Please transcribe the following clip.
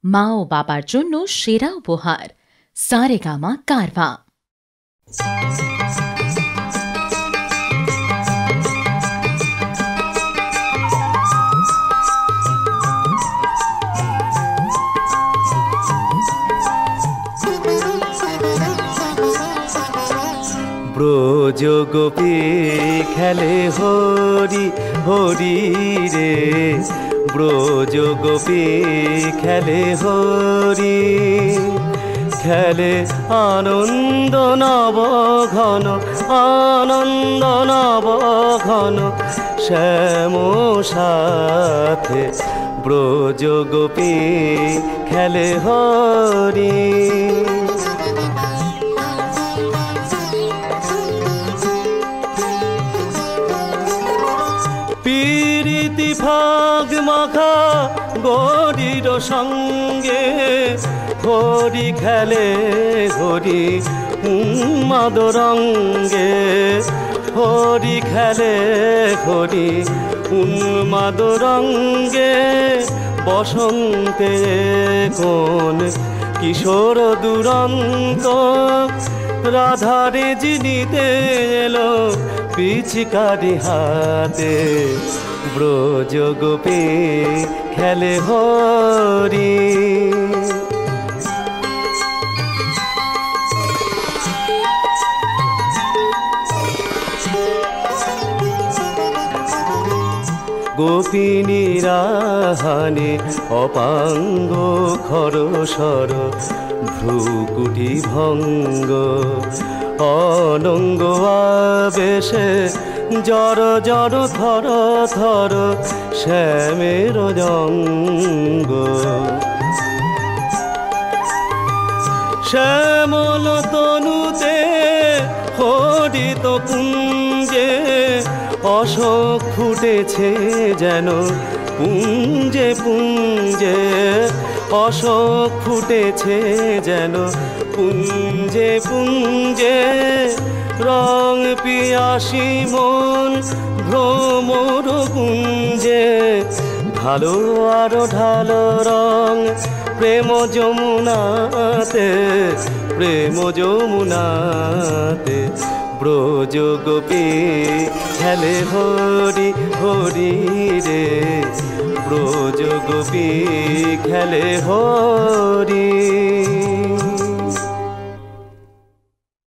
মা ও বাবার জন্য সেরা উপহার সারেগামা কারভা। ব্রজ গোপী খেলে হরি হরি রে, ব্রজ গোপী খেলে হরি, খেলে আনন্দ নব ঘন, আনন্দ নব ঘন শ্যাম সাথে, ব্রজ গোপী খেলে হরি। প্রীতি ফাগ মাখা গরির সঙ্গে, হরি খেলে হরি উন্মাদরঙ্গে, হরি খেলে হরি উন্মাদরঙ্গে, বসন্তে কোন কিশোর দুরন্ত, রাধারে জিনিতে এলো পিচকারি হাতে, ব্রজ গোপী খেলে হরি। গোপিনীরা হানে অপাঙ্গ খরসর, ভ্রুকুটি ভঙ্গ অনঙ্গ আবেশে, জর জর থর থর শ্যামের জঙ্গ, শ্যামল তনুতে হরিত কুঞ্জে, অশোক ফুটেছে যেন পুঞ্জে পুঞ্জে, অশোক ফুটেছে যেন পুঞ্জে পুঞ্জে, রং পিয়াসী মন ভ্রমর কুঞ্জে, ঢালো আরো ঢালো রং প্রেম যমুনাতে, প্রেম যমুনাতে, ব্রজ গোপী খেলে হরি হরি রে, ব্রজ গোপী খেলে হরি।